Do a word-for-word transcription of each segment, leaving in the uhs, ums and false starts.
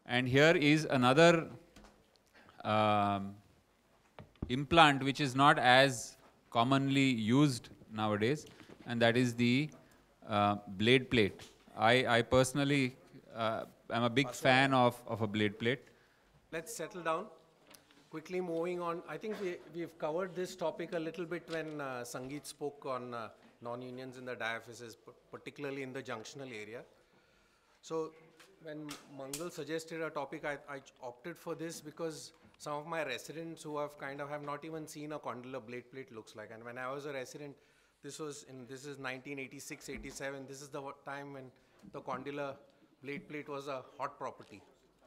And here is another um, implant which is not as commonly used nowadays, and that is the uh, blade plate. I, I personally uh, am a big fan of, of a blade plate. Let's settle down. Quickly moving on, I think we, we've covered this topic a little bit when uh, Sangeet spoke on uh, non-unions in the diaphysis, particularly in the junctional area. So when Mangal suggested a topic, I, I opted for this because some of my residents who have kind of have not even seen a condylar blade plate looks like. And when I was a resident, this was in, this is nineteen eighty-six, eighty-seven, this is the time when the condylar blade plate was a hot property.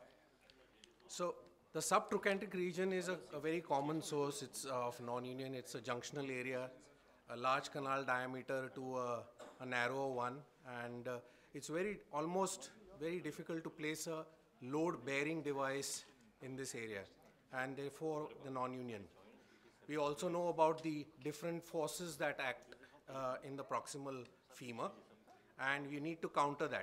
So the subtrochanteric region is a, a very common source. It's uh, of non-union. It's a junctional area, a large canal diameter to a, a narrow one, and uh, it's very almost very difficult to place a load-bearing device in this area, and therefore the non-union. We also know about the different forces that act uh, in the proximal femur, and we need to counter that.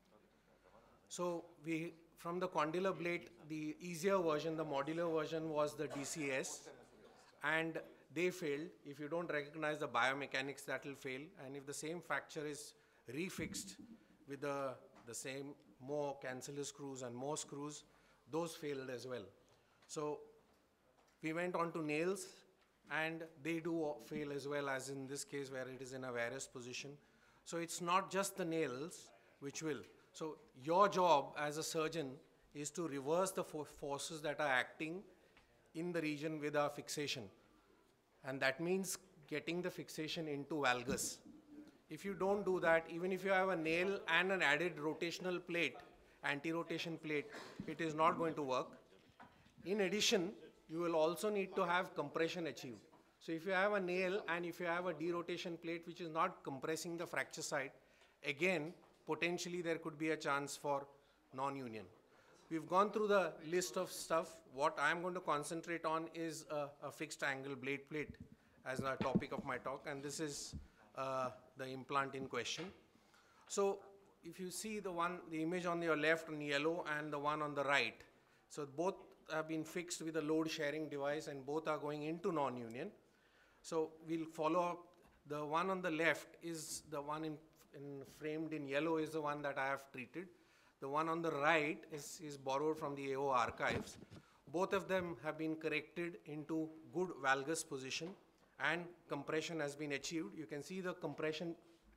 So we, from the condylar blade, the easier version, the modular version was the D C S, and they failed. If you don't recognize the biomechanics, that will fail. And if the same fracture is refixed with the, the same more cancellous screws and more screws, those failed as well. So we went on to nails, and they do fail as well, as in this case where it is in a varus position. So it's not just the nails which will. So your job as a surgeon is to reverse the for forces that are acting in the region with a fixation. And that means getting the fixation into valgus. If you don't do that, even if you have a nail and an added rotational plate, anti-rotation plate, it is not going to work. In addition, you will also need to have compression achieved. So if you have a nail and if you have a derotation plate which is not compressing the fracture site, again, potentially there could be a chance for non-union. We've gone through the list of stuff. What I'm going to concentrate on is a, a fixed angle blade plate as the topic of my talk, and this is uh, the implant in question. So if you see the one, the image on your left in yellow and the one on the right, so both have been fixed with a load sharing device and both are going into non-union. So we'll follow up. The one on the left is the one in In framed in yellow is the one that I have treated. The one on the right is, is borrowed from the A O archives. Both of them have been corrected into good valgus position and compression has been achieved. You can see the compression.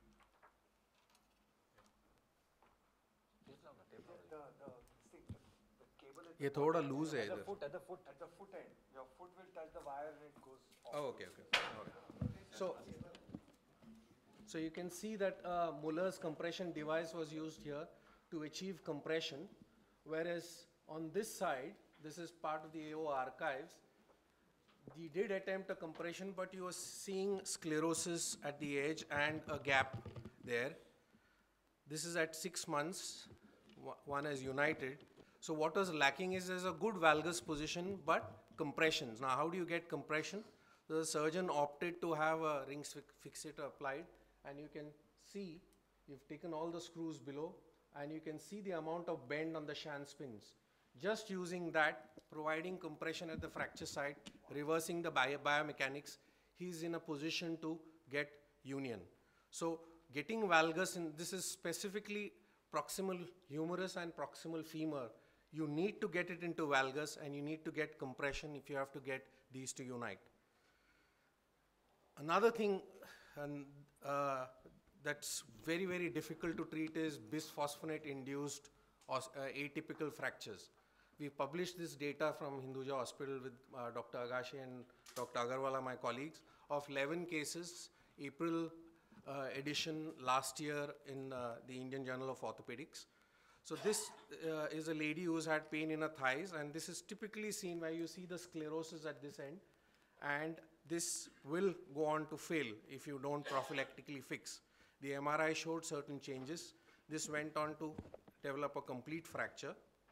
ये थोड़ा loose है इधर. At the foot, at the foot, at the foot end. Your foot will touch the wire and it goes off. Oh, okay, okay. Okay. So. So you can see that uh, Muller's compression device was used here to achieve compression, whereas on this side, this is part of the A O archives, he did attempt a compression, but you were seeing sclerosis at the edge and a gap there. This is at six months, one is united. So what was lacking is there's a good valgus position, but compressions. Now how do you get compression? The surgeon opted to have a ring fixator applied. And you can see, you've taken all the screws below, and you can see the amount of bend on the shank spins. Just using that, providing compression at the fracture site, reversing the bio biomechanics, he's in a position to get union. So getting valgus, in, this is specifically proximal humerus and proximal femur. You need to get it into valgus, and you need to get compression if you have to get these to unite. Another thing, and uh, that's very, very difficult to treat is bisphosphonate-induced uh, atypical fractures. We published this data from Hinduja Hospital with uh, Doctor Agashe and Doctor Agarwala, my colleagues, of eleven cases, April uh, edition last year in uh, the Indian Journal of Orthopedics. So this uh, is a lady who's had pain in her thighs, and this is typically seen where you see the sclerosis at this end, and this will go on to fail if you don't prophylactically fix. The M R I showed certain changes. This went on to develop a complete fracture.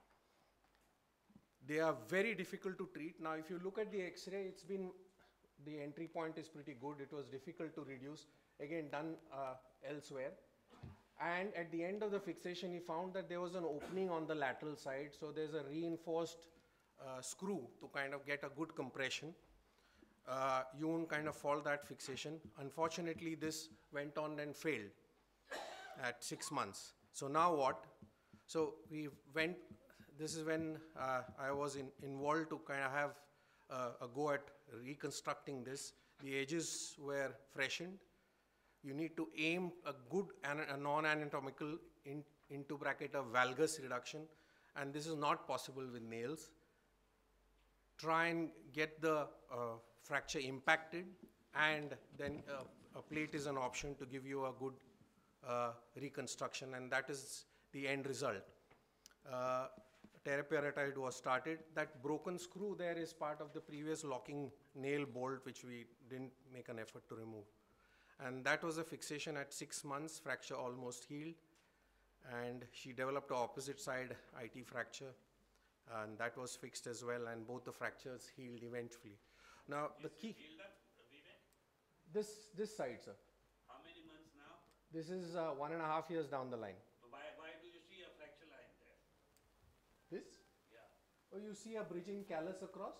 They are very difficult to treat. Now, if you look at the X-ray, it's been, the entry point is pretty good. It was difficult to reduce, again done uh, elsewhere. And at the end of the fixation, he found that there was an opening on the lateral side. So there's a reinforced uh, screw to kind of get a good compression. Uh, you won't kind of fall that fixation. Unfortunately, this went on and failed at six months. So now what? So we went, this is when uh, I was in, involved to kind of have uh, a go at reconstructing this. The edges were freshened. You need to aim a good a non-anatomical in, into bracket of valgus reduction, and this is not possible with nails. Try and get the uh, fracture impacted, and then uh, a plate is an option to give you a good uh, reconstruction, and that is the end result. Uh, Teriparatide was started. That broken screw there is part of the previous locking nail bolt, which we didn't make an effort to remove. And that was a fixation at six months, fracture almost healed. And she developed an opposite side I T fracture, and that was fixed as well, and both the fractures healed eventually. Now, Is the key, healed up, Vivek? this, this side, sir. How many months now? This is uh, one and a half years down the line. So why, why do you see a fracture line there? This? Yeah. Oh, you see a bridging callus across?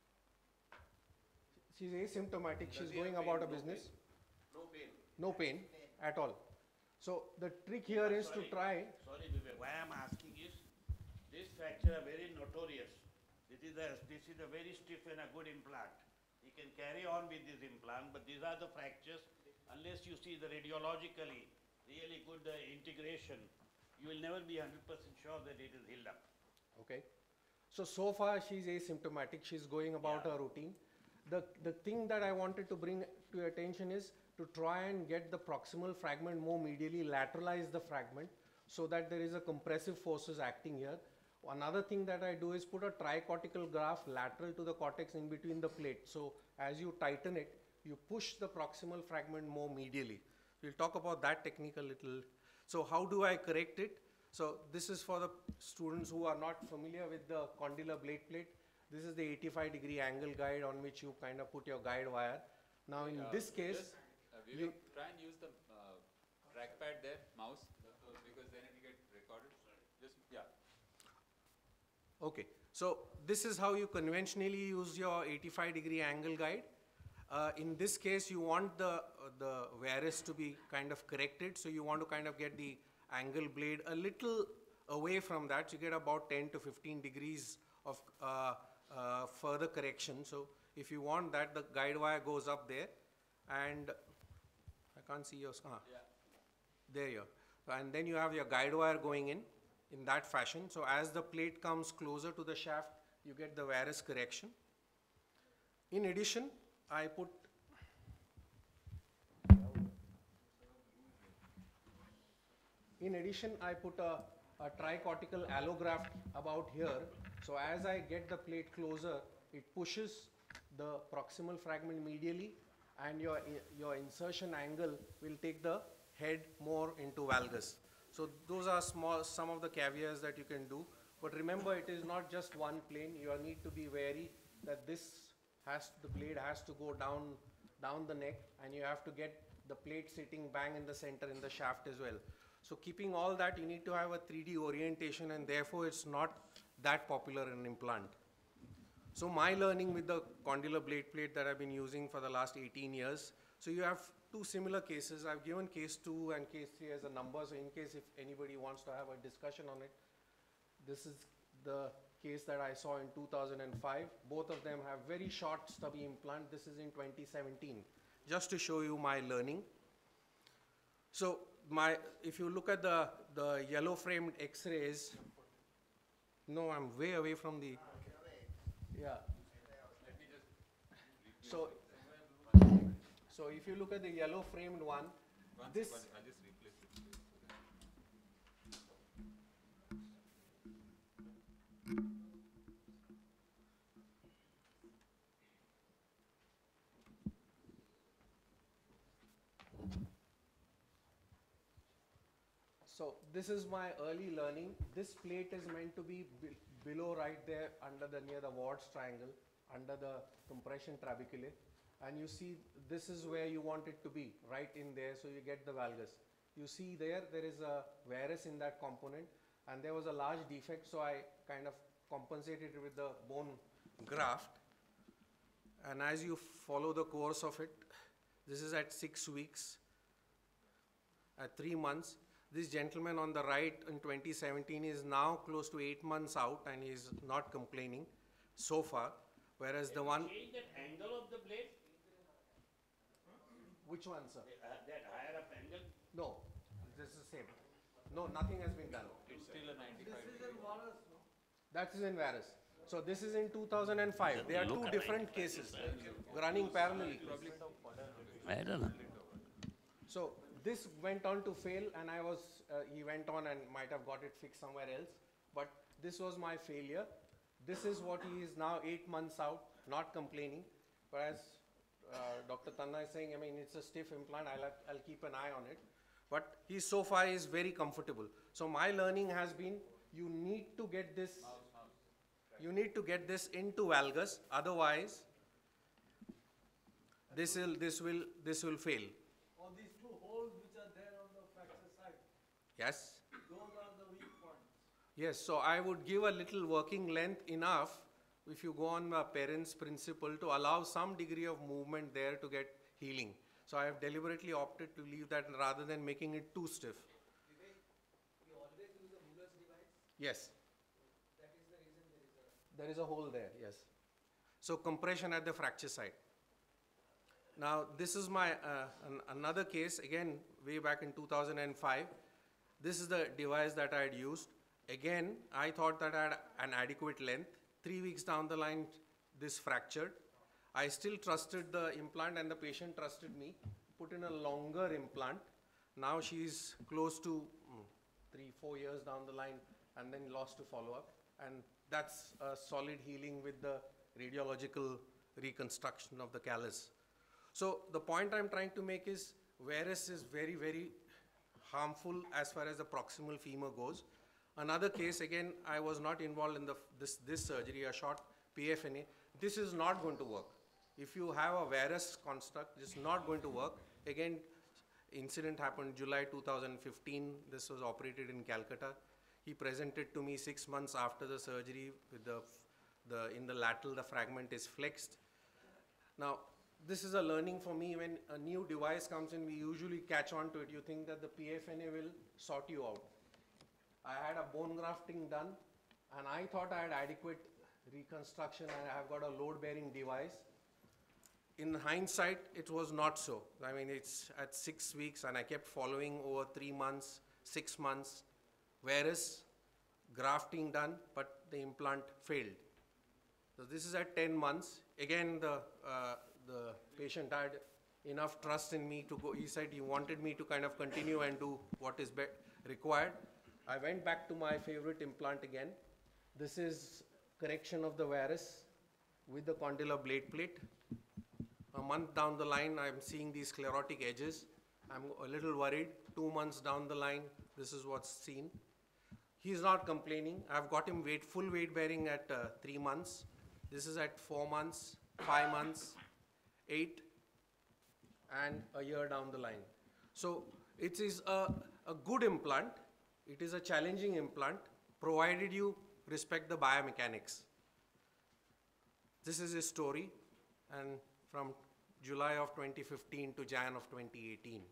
She's asymptomatic, she's going about her business. No pain. No pain at all. So the trick here is to Sorry. try. Sorry, Vivek. Why I'm asking is, this fracture are very notorious. This is a, this is a very stiff and a good implant. You can carry on with this implant, but these are the fractures. Unless you see the radiologically really good uh, integration, you will never be one hundred percent sure that it is healed up. Okay. So, so far she's asymptomatic. She's going about Yeah. her routine. The, the thing that I wanted to bring to your attention is to try and get the proximal fragment more medially, lateralize the fragment so that there is a compressive forces acting here. Another thing that I do is put a tricortical graft lateral to the cortex in between the plate. So as you tighten it, you push the proximal fragment more medially. We'll talk about that technique a little. So how do I correct it? So this is for the students who are not familiar with the condylar blade plate. This is the eighty-five degree angle guide on which you kind of put your guide wire. Now in Uh, this case, just, uh, Vivek, you- try and use the uh, trackpad there, mouse, because then it will get recorded. Just, yeah. okay. So this is how you conventionally use your eighty-five degree angle guide. Uh, in this case, you want the, uh, the varus to be kind of corrected. So you want to kind of get the angle blade a little away from that. You get about ten to fifteen degrees of uh, uh, further correction. So if you want that, the guide wire goes up there, and I can't see your, uh, Yeah. there you are. And then you have your guide wire going in, in that fashion. So as the plate comes closer to the shaft, you get the varus correction. In addition, I put In addition, I put a, a tricortical allograft about here. So as I get the plate closer, it pushes the proximal fragment medially, and your, your insertion angle will take the head more into valgus. So those are small, some of the caveats that you can do. But remember, it is not just one plane. You need to be wary that this has, the blade has to go down, down the neck, and you have to get the plate sitting bang in the center in the shaft as well. So keeping all that, you need to have a three D orientation, and therefore it's not that popular in implant. So my learning with the condylar blade plate that I've been using for the last eighteen years, so you have two similar cases. I've given case two and case three as a number, so in case if anybody wants to have a discussion on it, this is the case that I saw in two thousand five. Both of them have very short stubby implant. This is in twenty seventeen, just to show you my learning. So my, if you look at the, the yellow framed x-rays, no, I'm way away from the, yeah. So, so if you look at the yellow framed one, One this, second, I'll just replace it. so this is my early learning. This plate is meant to be be below right there under the, near the Ward's triangle, under the compression trabeculae. And you see, this is where you want it to be, right in there, so you get the valgus. You see there, there is a varus in that component, and there was a large defect, so I kind of compensated it with the bone graft. And as you follow the course of it, this is at six weeks, at three months. This gentleman on the right in twenty seventeen is now close to eight months out, and he is not complaining so far. Whereas the one. Change that angle of the blade? Which one, sir? Uh, that higher up angle? No, this is the same. No, nothing has been done. It's still a ninety-five. That is in varus. So this is in two thousand five. They are two different cases running parallelly. I don't know. So this went on to fail, and I was, uh, he went on and might have got it fixed somewhere else. But this was my failure. This is what he is now eight months out, not complaining. But as uh, Doctor Tanna is saying, I mean, it's a stiff implant. I'll, have, I'll keep an eye on it. But he so far is very comfortable. So my learning has been, you need to get this, you need to get this into valgus. Otherwise, this will, this will, this will fail. Or these two holes which are there on the fracture side, Yes. those are the weak points. Yes, so I would give a little working length enough, if you go on the parents' principle, to allow some degree of movement there to get healing. So I have deliberately opted to leave that rather than making it too stiff. Vivek, you always use a Muller's device. Yes, That is the reason there is a. there is a hole there, yes. So compression at the fracture site. Now this is my, uh, an, another case, again, way back in two thousand five. This is the device that I had used. Again, I thought that I had an adequate length. Three weeks down the line, this fractured. I still trusted the implant, and the patient trusted me, put in a longer implant. Now she's close to mm, three, four years down the line, and then lost to follow-up. And that's a solid healing with the radiological reconstruction of the callus. So the point I'm trying to make is, varus is very, very harmful as far as the proximal femur goes. Another case, again, I was not involved in the, this, this surgery, a short P F N A. This is not going to work. If you have a varus construct, it's not going to work. Again, incident happened July two thousand fifteen. This was operated in Calcutta. He presented to me six months after the surgery with the, the, in the lateral, the fragment is flexed. Now, this is a learning for me. When a new device comes in, we usually catch on to it. You think that the P F N A will sort you out. I had a bone grafting done, and I thought I had adequate reconstruction, and I have got a load-bearing device. In hindsight, it was not so. I mean, it's at six weeks, and I kept following over three months, six months, whereas grafting done, but the implant failed. So this is at ten months. Again, the, uh, the patient had enough trust in me to go. He said he wanted me to kind of continue and do what is be required. I went back to my favorite implant again. This is correction of the varus with the condylar blade plate. A month down the line, I'm seeing these sclerotic edges. I'm a little worried. Two months down the line, this is what's seen. He's not complaining. I've got him weight, full weight bearing at uh, three months. This is at four months, five months, eight, and a year down the line. So it is a, a good implant. It is a challenging implant, provided you respect the biomechanics. This is his story, and from July of twenty fifteen to Jan of twenty eighteen.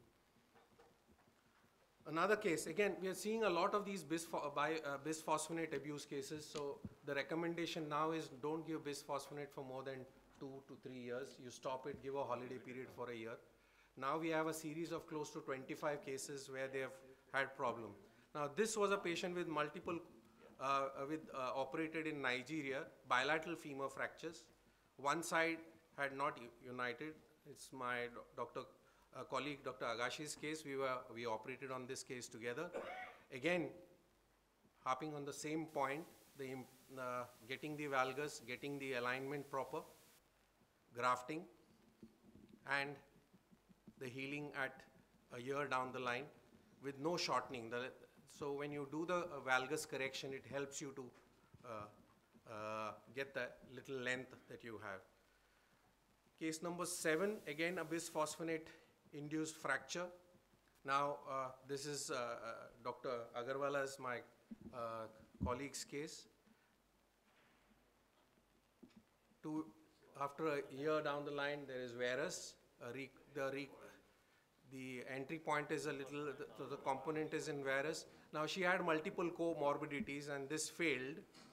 Another case, again, we are seeing a lot of these bispho bi uh, bisphosphonate abuse cases. So the recommendation now is don't give bisphosphonate for more than two to three years. You stop it, give a holiday period for a year. Now we have a series of close to twenty-five cases where they have had problem. Now this was a patient with multiple, uh, with uh, operated in Nigeria, bilateral femur fractures. One side had not united. It's my doctor uh, colleague, Doctor Agashi's case. We were we operated on this case together. Again, harping on the same point, the uh, getting the valgus, getting the alignment proper, grafting, and the healing at a year down the line with no shortening. The, so when you do the uh, valgus correction, it helps you to uh, uh, get the little length that you have. Case number seven, again a bisphosphonate induced fracture. Now, uh, this is uh, uh, Doctor Agarwala's, my uh, colleague's case. Two, after a year down the line, there is varus. Uh, re, the, re, the entry point is a little, the, so the component is in varus. Now, she had multiple comorbidities, and this failed.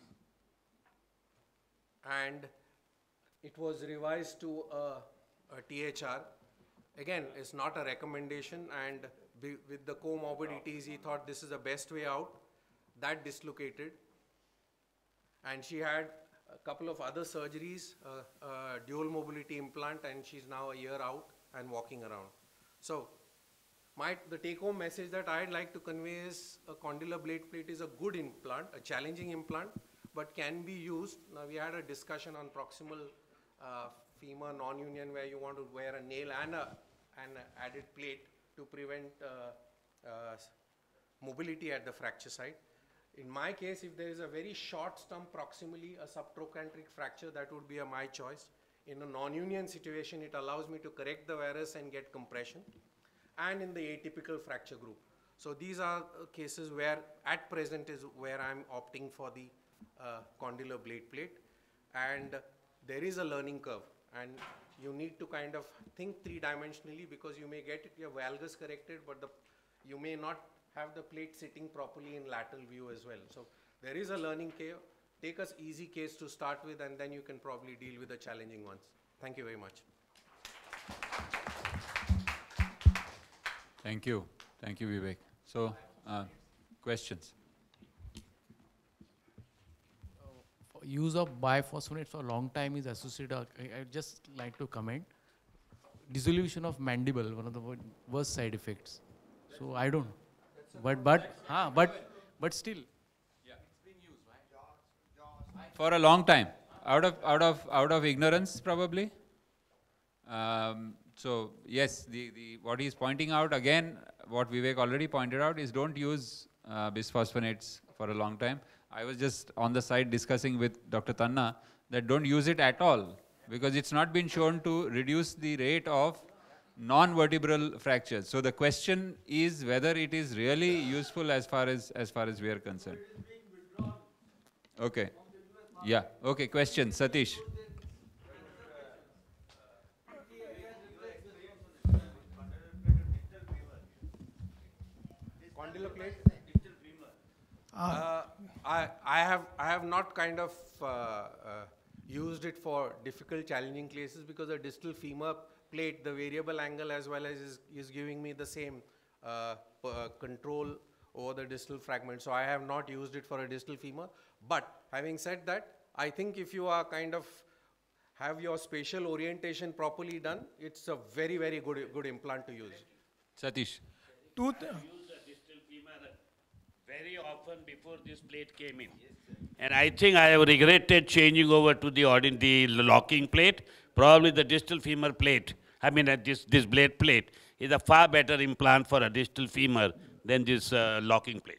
And it was revised to a, a T H R. Again, it's not a recommendation, and be, with the comorbidities, he thought this is the best way out. That dislocated. And she had a couple of other surgeries, uh, uh, dual mobility implant, and she's now a year out and walking around. So, my, the take-home message that I'd like to convey is a condylar blade plate is a good implant, a challenging implant, but can be used. Now, we had a discussion on proximal uh, femur non-union where you want to wear a nail and a, an added plate to prevent uh, uh, mobility at the fracture site. In my case, if there is a very short stump proximally, a subtrochanteric fracture, that would be a my choice. In a non-union situation, it allows me to correct the varus and get compression, and in the atypical fracture group. So these are uh, cases where, at present, is where I'm opting for the uh, condylar blade plate. And uh, there is a learning curve, and you need to kind of think three-dimensionally, because you may get your valgus corrected, but the, you may not have the plate sitting properly in lateral view as well. So there is a learning curve. Take an easy case to start with, and then you can probably deal with the challenging ones. Thank you very much. Thank you. Thank you, Vivek. So, uh, questions? Uh, use of biphosphonates for a long time is associated, I, I just like to comment, dissolution of mandible, one of the worst side effects. So I don't know. But, but, ah, but, but still. For a long time, out of out of out of ignorance, probably. Um, so yes, the the what he's pointing out again, what Vivek already pointed out is don't use uh, bisphosphonates for a long time. I was just on the side discussing with Doctor Tanna that don't use it at all, because it's not been shown to reduce the rate of non-vertebral fractures. So the question is whether it is really useful as far as as far as we are concerned. Okay. Yeah. Okay. Question, Satish. Condylar plate. Uh, I I have I have not kind of uh, uh, used it for difficult, challenging cases, because the distal femur plate, the variable angle as well as is, is giving me the same uh, uh, control over the distal fragment. So I have not used it for a distal femur. But having said that, I think if you are kind of have your spatial orientation properly done, it's a very, very good, good implant to use. Satish. Two th I used the distal femur very often before this plate came in. And I think I have regretted changing over to the, ordin the locking plate. Probably the distal femur plate, I mean uh, this, this blade plate, is a far better implant for a distal femur than this uh, locking plate.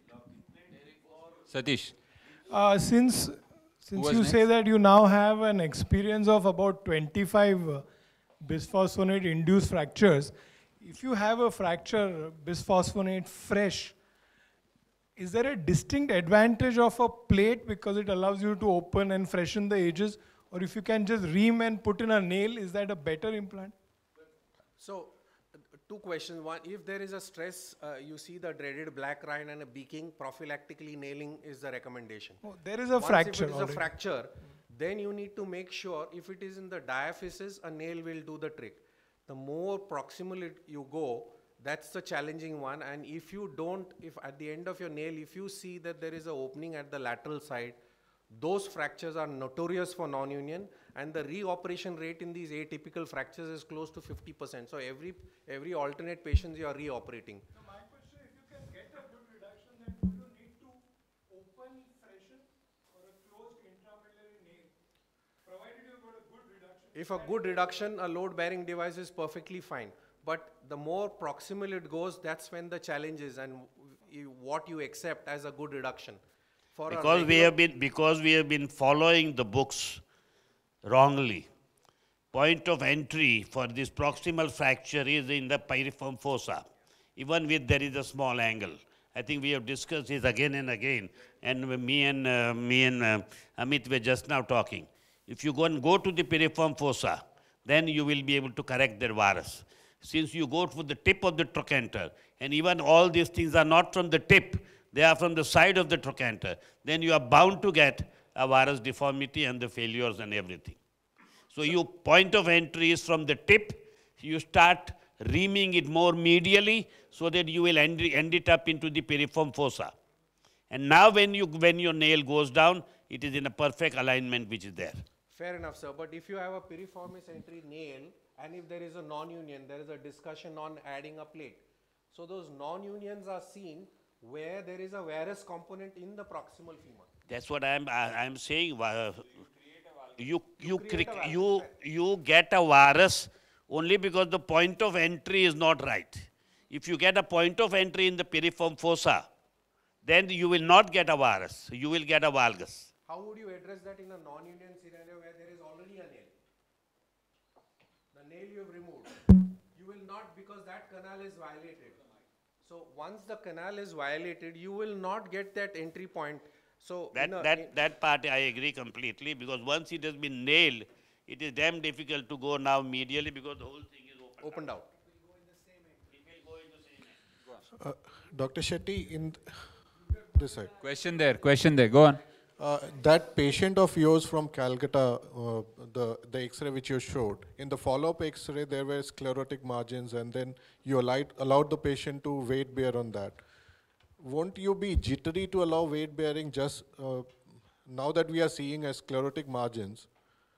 Satish. Uh, since since you next? say that you now have an experience of about twenty-five uh, bisphosphonate-induced fractures, if you have a fracture bisphosphonate fresh, is there a distinct advantage of a plate because it allows you to open and freshen the edges? Or if you can just ream and put in a nail, is that a better implant? So, uh, two questions. One, if there is a stress, uh, you see the dreaded black line and a beaking, prophylactically nailing is the recommendation. Oh, there is a Once fracture if it is already. a fracture, then you need to make sure if it is in the diaphysis, a nail will do the trick. The more proximal it you go, that's the challenging one. And if you don't, if at the end of your nail, if you see that there is an opening at the lateral side, those fractures are notorious for non-union, and the reoperation rate in these atypical fractures is close to fifty percent. So every every alternate patient you are reoperating. So my question, if you can get a good reduction, then do you need to open freshen or a closed intramedullary nail, provided you've got a good reduction? If a good reduction, a load-bearing device is perfectly fine. But the more proximal it goes, that's when the challenge is, and you, what you accept as a good reduction. For Because we have been because we have been following the books wrongly. Point of entry for this proximal fracture is in the piriform fossa. even with there is a small angle. I think we have discussed this again and again, and me and, uh, me and uh, Amit were just now talking. If you go and go to the piriform fossa, then you will be able to correct their varus. Since you go to the tip of the trochanter, and even all these things are not from the tip, they are from the side of the trochanter, then you are bound to get a varus deformity and the failures and everything. So your point of entry is from the tip, you start reaming it more medially so that you will end, end it up into the piriform fossa. And now when, you, when your nail goes down, it is in a perfect alignment which is there. Fair enough, sir. But if you have a piriformis entry nail, and if there is a non-union, there is a discussion on adding a plate. So those non-unions are seen where there is a varus component in the proximal femur. That's what I'm, I, I'm saying. Uh, you, you, create a varus, you, right? you get a varus only because the point of entry is not right. If you get a point of entry in the piriform fossa, then you will not get a varus. You will get a valgus. How would you address that in a non-union scenario where there is already a nail? The nail you have removed. You will not, because that canal is violated. So once the canal is violated, you will not get that entry point. So That, in a- that, in- that part I agree completely, because once it has been nailed, it is damn difficult to go now medially because the whole thing is open. opened out. It will go in the same end. Uh, Doctor Shetty, in th- this side, Question there, question there, go on. uh, that patient of yours from Calcutta, uh, the, the X-ray which you showed, in the follow-up X-ray there were sclerotic margins, and then you allowed, allowed the patient to weight bear on that. Won't you be jittery to allow weight bearing just uh, now that we are seeing as sclerotic margins?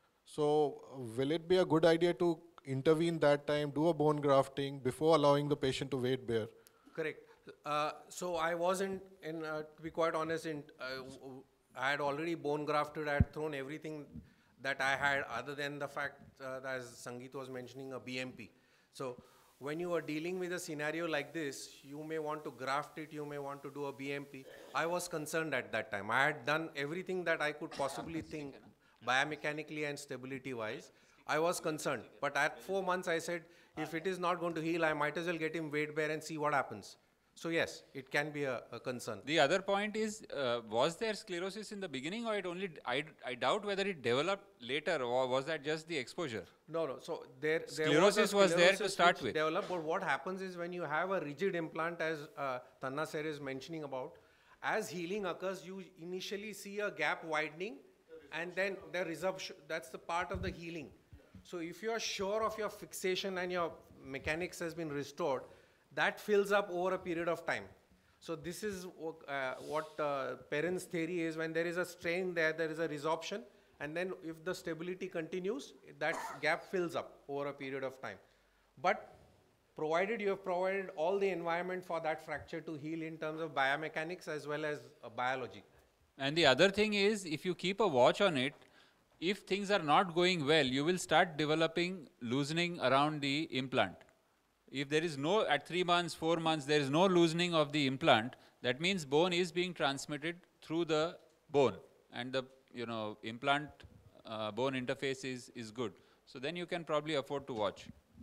So uh, will it be a good idea to intervene that time, do a bone grafting before allowing the patient to weight bear? Correct. Uh, so I wasn't, in, uh, to be quite honest, in, uh, w- w- I had already bone grafted. I had thrown everything that I had, other than the fact uh, that, as Sangeet was mentioning, a B M P. So when you are dealing with a scenario like this, you may want to graft it, you may want to do a B M P. I was concerned at that time. I had done everything that I could possibly think biomechanically and stability wise. I was concerned. But at four months I said, if it is not going to heal, I might as well get him weight bear and see what happens. So yes, it can be a, a concern. The other point is, uh, was there sclerosis in the beginning, or it only, d- I, I doubt whether it developed later, or was that just the exposure? No, no. So there, there Sclerosis was, was a there to sclerosis start which with. Developed, but what happens is when you have a rigid implant, as uh, Tanna sir is mentioning about, as healing occurs, you initially see a gap widening, and then the resorption. That's the part of the healing. So if you are sure of your fixation and your mechanics has been restored, that fills up over a period of time. So this is uh, what uh, Perrin's theory is. When there is a strain there, there is a resorption, and then if the stability continues, that gap fills up over a period of time. But provided you have provided all the environment for that fracture to heal in terms of biomechanics as well as uh, biology. And the other thing is, if you keep a watch on it, if things are not going well, you will start developing loosening around the implant. If there is no, at three months, four months, there is no loosening of the implant, that means bone is being transmitted through the bone, and the, you know, implant uh, bone interface is, is good. So then you can probably afford to watch.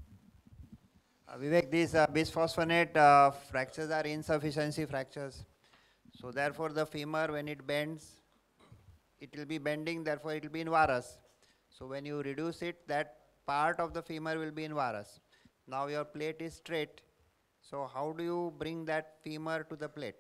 Uh, Vivek, these uh, bisphosphonate uh, fractures are insufficiency fractures. So therefore the femur, when it bends, it will be bending, therefore it will be in varus. So when you reduce it, that part of the femur will be in varus. Now your plate is straight. So how do you bring that femur to the plate?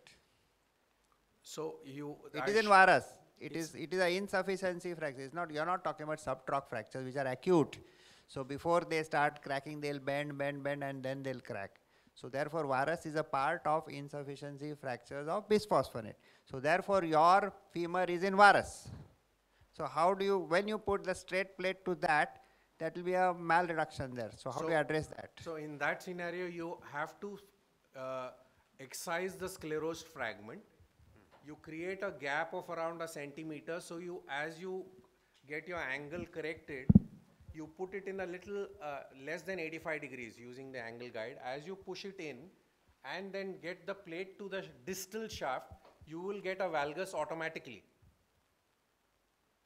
So you. It I is in sh- varus. It is, it is an insufficiency fracture. It's not, you're not talking about subtroch fractures which are acute. So before they start cracking, they'll bend, bend, bend, and then they'll crack. So therefore varus is a part of insufficiency fractures of bisphosphonate. So therefore your femur is in varus. So how do you, when you put the straight plate to that, that will be a malreduction there. So how So- do you address that? So in that scenario, you have to uh, excise the sclerosed fragment. You create a gap of around a centimeter. So you, as you get your angle corrected, you put it in a little uh, less than eighty-five degrees using the angle guide. As you push it in and then get the plate to the distal shaft, you will get a valgus automatically.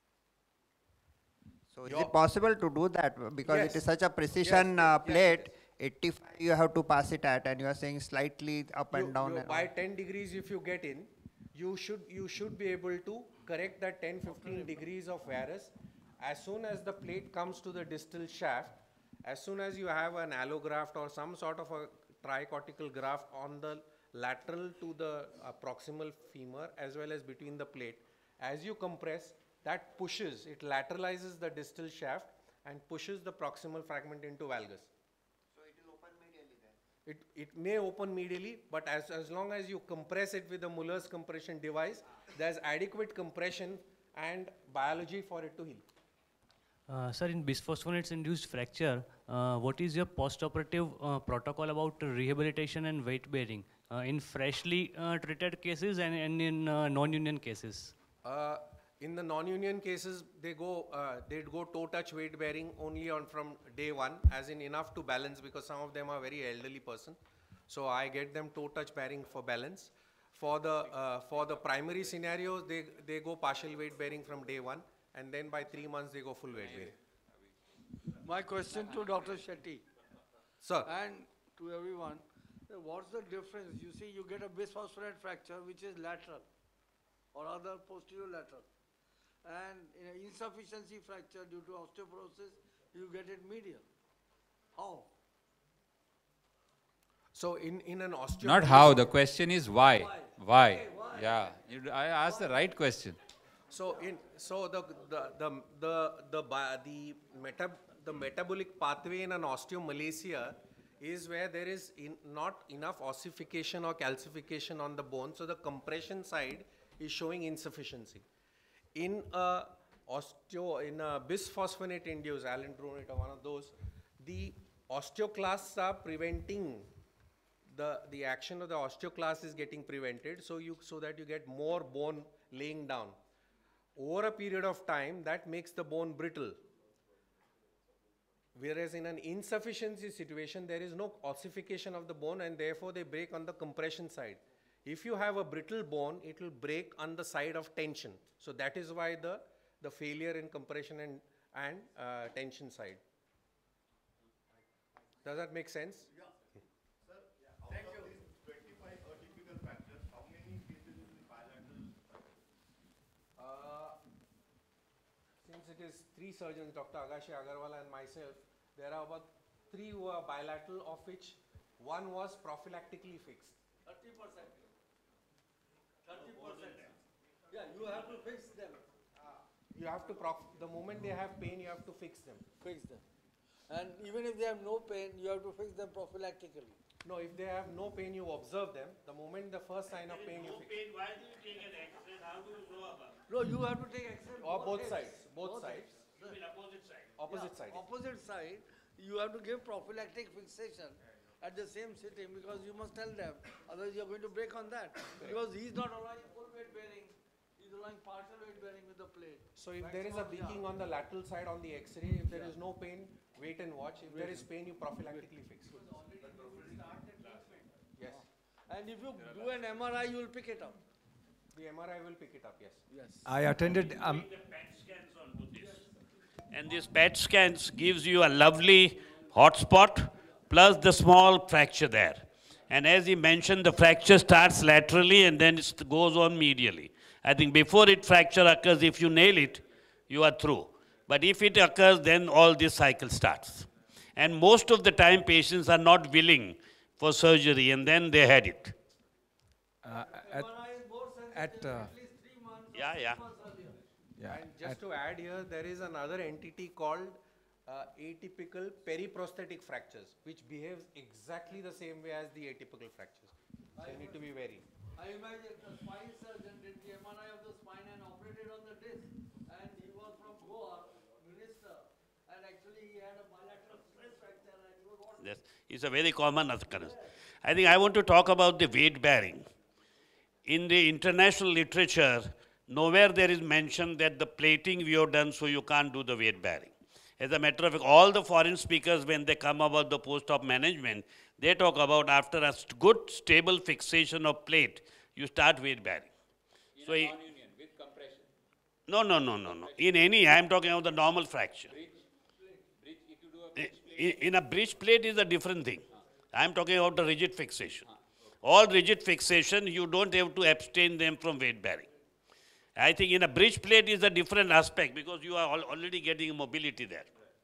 So is Your- it possible to do that? Because Yes. it is such a precision Yes, uh, yes, plate, yes. eighty-five you have to pass it at, and you are saying slightly up You- and down. you- and by all. ten degrees if you get in, you should, you should be able to correct that ten, fifteen degrees of varus. As soon as the plate comes to the distal shaft, as soon as you have an allograft or some sort of a tricortical graft on the lateral to the uh, proximal femur as well as between the plate, as you compress, that pushes, it lateralizes the distal shaft and pushes the proximal fragment into valgus. So it will open medially then? It, it may open medially, but as, as long as you compress it with the Muller's compression device, there's adequate compression and biology for it to heal. Uh, sir, in bisphosphonates-induced fracture, uh, what is your post-operative uh, protocol about rehabilitation and weight bearing uh, in freshly uh, treated cases and, and in uh, non-union cases? Uh, in the non-union cases, they go, uh, they go toe-touch weight bearing only on from day one, as in enough to balance, because some of them are very elderly person. So I get them toe-touch bearing for balance. For the, uh, for the primary scenarios, they, they go partial weight bearing from day one, and then by three months they go full weight bearing. My question to Doctor Shetty Sir, and to everyone, uh, what's the difference? You see, you get a bisphosphonate fracture which is lateral or other posterior lateral. And in an insufficiency fracture due to osteoporosis, you get it medial. How? so in, in an osteo... Not how, the question is why. Why? Why? Okay, why? Yeah, you, I asked the right question. So in, so the, the, the, the, the, bi- the, meta, the metabolic pathway in an osteomalacia is where there is in, not enough ossification or calcification on the bone, so the compression side is showing insufficiency. In a osteo, in a bisphosphonate induced, alendronate or one of those, the osteoclasts are preventing the, the action of the osteoclast is getting prevented, so you, so that you get more bone laying down. Over a period of time, that makes the bone brittle. Whereas in an insufficiency situation, there is no ossification of the bone, and therefore they break on the compression side. If you have a brittle bone, it will break on the side of tension. So that is why the, the failure in compression and, and uh, tension side. Does that make sense? Yeah. Sir, out of these twenty-five atypical fractures, how many cases will be bilateral fractures? Uh, since it is three surgeons, Doctor Agashi Agarwal and myself, there are about three who are bilateral, of which one was prophylactically fixed. thirty percent. thirty percent. Yeah, you have to fix them. You have to, prof the moment they have pain, you have to fix them. Fix them. And even if they have no pain, you have to fix them prophylactically. No, if they have no pain, you observe them. The moment the first sign of pain, you No fix. pain, why do you take an X-ray? How do you know about it? No, you have to take X-ray. Or both hips. sides, both sides. You mean opposite side? Opposite Yeah, side. Opposite side, you have to give prophylactic fixation at the same sitting, because you must tell them, otherwise you are going to break on that. Because he is not allowing full weight bearing, he is allowing partial weight bearing with the plate. So if there is a beaking on the lateral side on the X-ray, if there is no pain, wait and watch. If there is pain, you prophylactically fix. Yes. And if you do an M R I, you will pick it up. The M R I will pick it up, yes. Yes. I attended, um, The P E T scans onto this. And this P E T scans gives you a lovely hot spot plus the small fracture there. And as he mentioned, the fracture starts laterally and then it goes on medially. I think before it fracture occurs, if you nail it, you are through. But if it occurs, then all this cycle starts. And most of the time, patients are not willing for surgery, and then they had it. uh, at, M R I is more at, sensitive, uh, at least three months or Yeah, six yeah. months earlier. yeah, And just to add here, there is another entity called uh, atypical periprosthetic fractures, which behaves exactly the same way as the atypical fractures. So you need to be wary. I imagine the spine surgeon did the M R I of the spine and operated on the disc, and he was from Goa, minister, and actually he had a bilateral stress fracture and he was what? Yes, it's a very common occurrence. I think I want to talk about the weight bearing. In the international literature, nowhere there is mention that the plating we have done so you can't do the weight bearing. As a matter of fact, all the foreign speakers, when they come about the post-op management, they talk about after a st- good stable fixation of plate, you start weight bearing. So, he- Non-union with compression. no, no, no, no, no. In any, I am talking about the normal fracture. Bridge, bridge, if you do a bridge plate, in, in a bridge plate is a different thing. I'm talking about the rigid fixation. All rigid fixation, you don't have to abstain them from weight bearing. I think in a bridge plate is a different aspect because you are al already getting mobility there.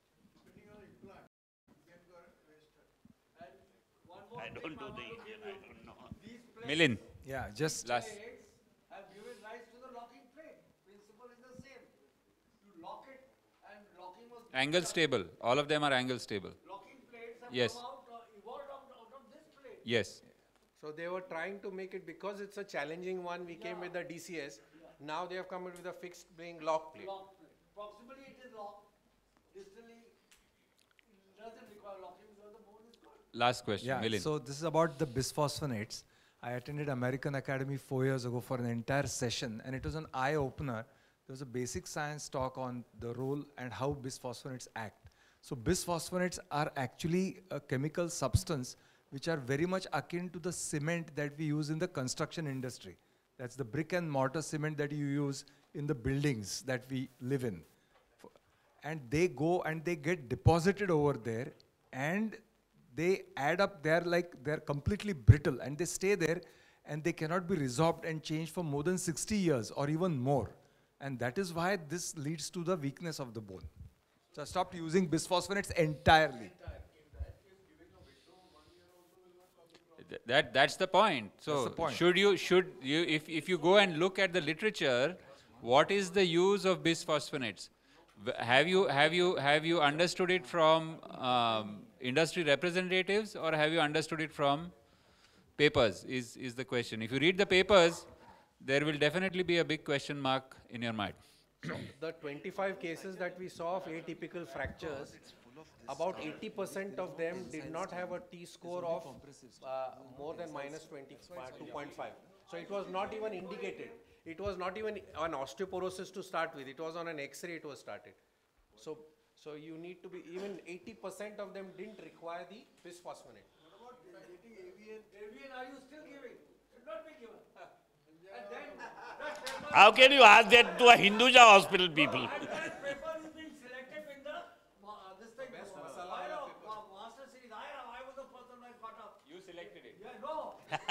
I don't do the Indian, I don't know. Milind. Yeah, just Last. Have given rise to the locking plate. Principle is the same. You lock it and locking was... Angle stable. All of them are angle stable. Locking plates have Yes. come out, uh, evolved out, out of this plate. Yes. So they were trying to make it, because it's a challenging one, we came with the D C S. Now they have come up with a fixed being lock plate. Lock plate. Proximally it is locked. Distally it doesn't require locking because the bone is good. Last question. yeah. Milind. So this is about the bisphosphonates. I attended American Academy four years ago for an entire session, and it was an eye opener. There was a basic science talk on the role and how bisphosphonates act. So bisphosphonates are actually a chemical substance which are very much akin to the cement that we use in the construction industry. That's the brick and mortar cement that you use in the buildings that we live in. And they go and they get deposited over there, and they add up, they're like, they're completely brittle, and they stay there, and they cannot be resorbed and changed for more than sixty years or even more. And that is why this leads to the weakness of the bone. So I stopped using bisphosphonates entirely. Th- That that's the point. So That's the point. should you should you if if you go and look at the literature, what is the use of bisphosphonates? W- Have you have you have you understood it from um, industry representatives, or have you understood it from papers? Is is the question. If you read the papers, there will definitely be a big question mark in your mind. The twenty-five cases that we saw of atypical fractures, about eighty percent of them did not have a T-score of uh, more than minus twenty, uh, two point five. So it was not even indicated. It was not even an osteoporosis to start with. It was on an X-ray it was started. So, so you need to be, even eighty percent of them didn't require the bisphosphonate. What about getting avian? Avian are you still giving? Should not be given. And then that paper, How can you ask that to a Hinduja hospital people? and that paper is being selected in the uh, this thing. I know, uh, master series. I, I was the person I got up. You selected it. Yeah, no.